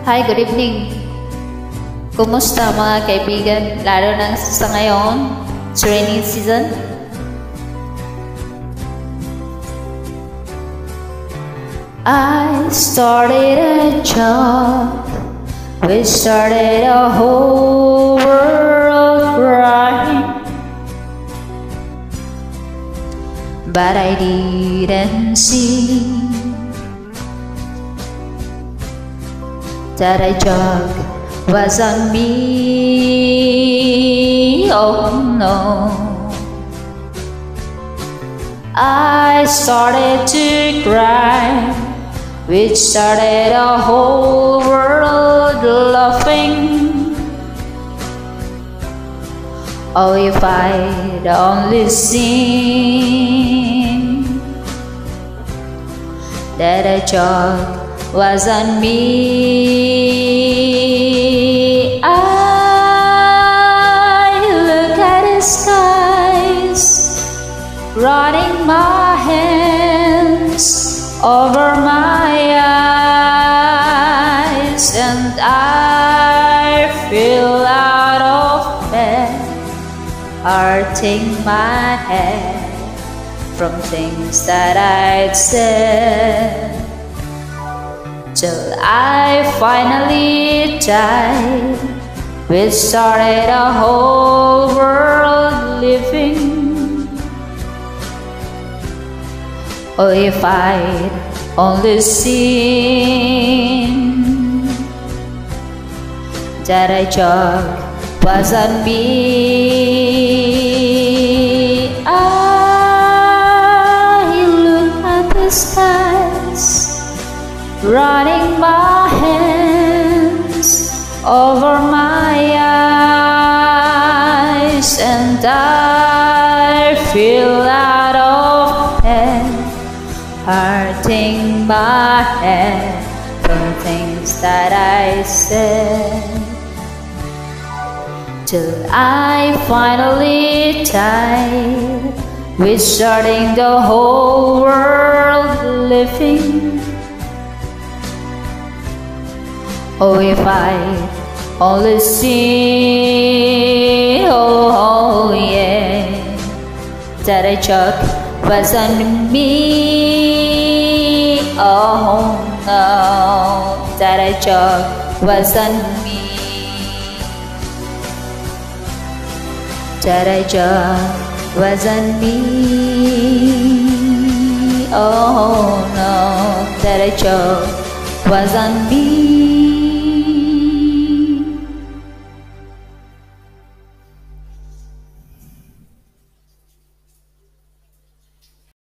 Hi, good evening. Kumusta mga kaibigan, lalo na sa ngayon, training season? I started a job, we started a whole world crying, but I didn't see that a job was on me. Oh no, I started to cry, which started a whole world laughing. Oh, if I'd only seen that a joke was on me. I look at the skies, running my hands over my eyes, and I feel out of bed, hurting my head from things that I'd said, till I finally died. We started a whole world living. Oh, if I'd only seen that a joke was on me. I look at the skies, running my hands over my eyes, and I feel out of bed, hurting my head from things that I said, till I finally died, restarting the whole world living. Oh, if I only see, oh yeah, that a joke was on me. Oh no, that a joke was on me. That a joke was on me. Oh no, that a joke was on me.